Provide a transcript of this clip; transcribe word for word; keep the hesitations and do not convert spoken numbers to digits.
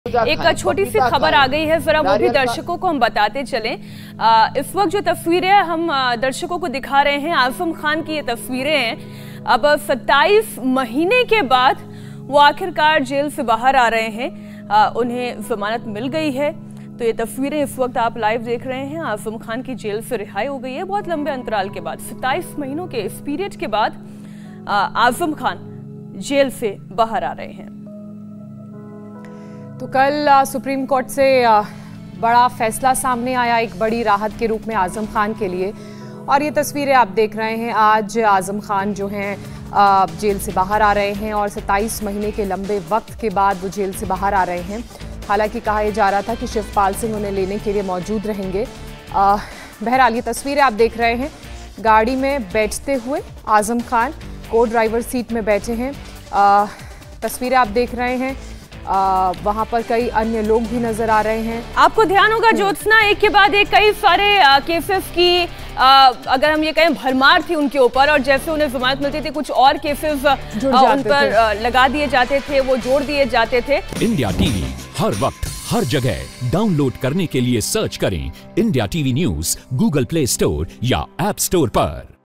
एक छोटी सी खबर आ गई है, जरा वो भी दर्शकों को हम बताते चलें। आ, इस वक्त जो तस्वीरें हम दर्शकों को दिखा रहे हैं, आजम खान की ये तस्वीरें हैं। अब सत्ताईस महीने के बाद वो आखिरकार जेल से बाहर आ रहे हैं, आ, उन्हें जमानत मिल गई है। तो ये तस्वीरें इस वक्त आप लाइव देख रहे हैं। आजम खान की जेल से रिहाई हो गई है बहुत लंबे अंतराल के बाद। सत्ताईस महीनों के इस पीरियड के बाद आजम खान जेल से बाहर आ रहे हैं। तो कल आ, सुप्रीम कोर्ट से आ, बड़ा फैसला सामने आया, एक बड़ी राहत के रूप में आजम खान के लिए। और ये तस्वीरें आप देख रहे हैं, आज आजम खान जो हैं आ, जेल से बाहर आ रहे हैं और सत्ताईस महीने के लंबे वक्त के बाद वो जेल से बाहर आ रहे हैं। हालांकि कहा जा रहा था कि शिवपाल सिंह उन्हें लेने के लिए मौजूद रहेंगे। बहरहाल ये तस्वीरें आप देख रहे हैं, गाड़ी में बैठते हुए आजम खान को ड्राइवर सीट में बैठे हैं। आ, तस्वीरें आप देख रहे हैं, आ, वहां पर कई अन्य लोग भी नजर आ रहे हैं। आपको ध्यान होगा ज्योत्सना, एक के बाद एक कई सारे केसेस की आ, अगर हम ये कहें भरमार थी उनके ऊपर, और जैसे उन्हें जमानत मिलती थी कुछ और केसेस उन पर आ, लगा दिए जाते थे, वो जोड़ दिए जाते थे। इंडिया टीवी हर वक्त हर जगह डाउनलोड करने के लिए सर्च करें India TV news Google Play Store या ऐप स्टोर पर।